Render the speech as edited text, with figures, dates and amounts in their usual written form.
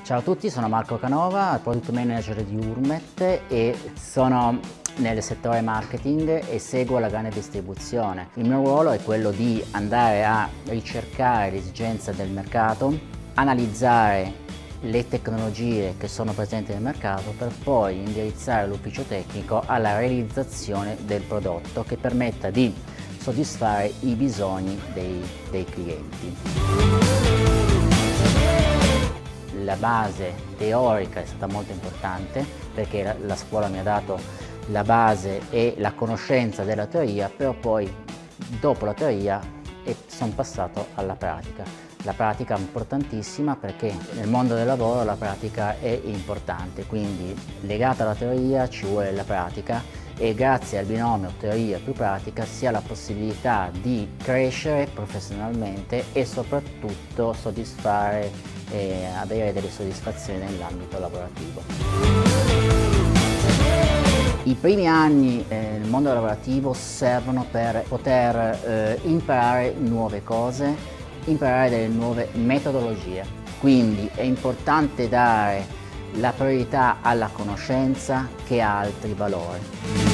Ciao a tutti, sono Marco Canova, Product Manager di Urmet e sono nel settore marketing e seguo la grande distribuzione. Il mio ruolo è quello di andare a ricercare l'esigenza del mercato, analizzare le tecnologie che sono presenti nel mercato per poi indirizzare l'ufficio tecnico alla realizzazione del prodotto che permetta di soddisfare i bisogni dei clienti. La base teorica è stata molto importante perché la scuola mi ha dato la base e la conoscenza della teoria, però poi dopo la teoria sono passato alla pratica. La pratica è importantissima perché nel mondo del lavoro la pratica è importante, quindi legata alla teoria ci vuole la pratica e grazie al binomio teoria più pratica si ha la possibilità di crescere professionalmente e soprattutto soddisfare e avere delle soddisfazioni nell'ambito lavorativo. I primi anni nel mondo lavorativo servono per poter imparare nuove cose, imparare delle nuove metodologie, quindi è importante dare la priorità alla conoscenza che ha altri valori.